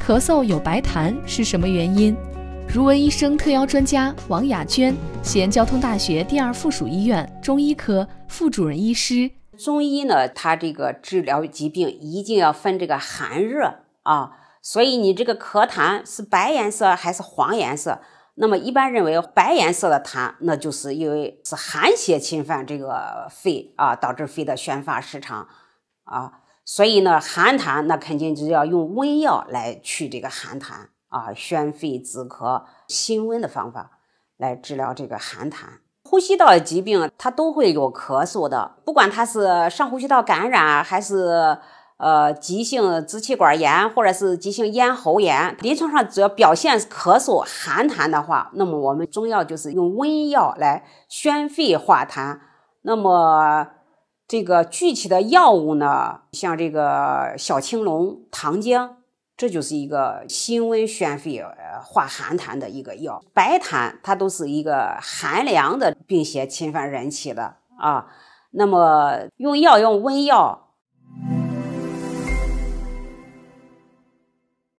咳嗽有白痰是什么原因？如闻医生特邀专家王雅娟，西安交通大学第2附属医院中医科副主任医师。 中医呢，它这个治疗疾病一定要分这个寒热啊，所以你这个咳痰是白颜色还是黄颜色？那么一般认为白颜色的痰，那就是因为是寒邪侵犯这个肺啊，导致肺的宣发失常啊。所以呢，寒痰那肯定就要用温药来去这个寒痰啊，宣肺止咳、辛温的方法来治疗这个寒痰。呼吸道的疾病它都会有咳嗽的，不管它是上呼吸道感染还是急性支气管炎或者是急性咽喉炎，临床上只要表现咳嗽寒痰的话，那么我们中药就是用温药来宣肺化痰。那么这个具体的药物呢，像这个小青龙、糖浆，这就是一个辛温宣肺化寒痰的一个药。白痰它都是一个寒凉的病邪侵犯人体的啊，那么用温药